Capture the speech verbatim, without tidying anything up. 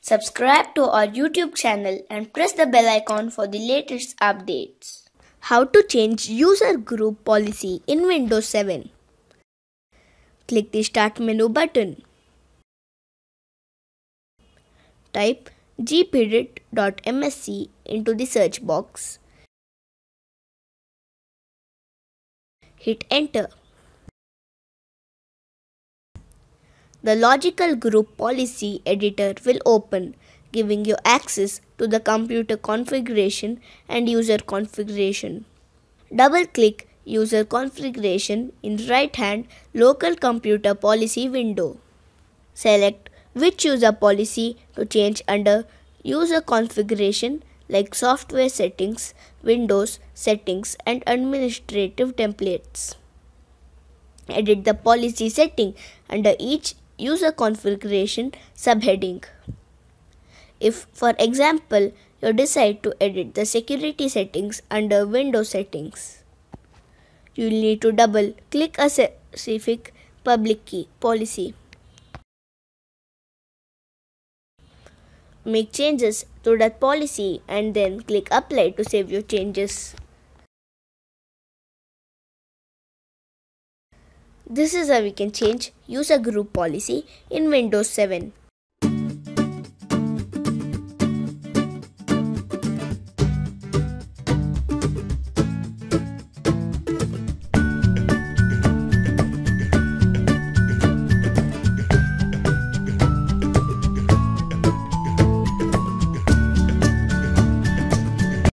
Subscribe to our YouTube channel and press the bell icon for the latest updates. How to change user group policy in Windows seven. Click the Start menu button. Type Gpedit dot M S C into the search box. Hit Enter. The Logical Group Policy Editor will open, giving you access to the computer configuration and user configuration. Double-click User Configuration in right-hand Local Computer Policy window. Select which user policy to change under User Configuration like Software Settings, Windows Settings and Administrative Templates. Edit the policy setting under each user configuration subheading. If, for example, you decide to edit the security settings under Windows settings, you will need to double click a specific public key policy. Make changes to that policy and then click Apply to save your changes. This is how we can change user group policy in Windows seven.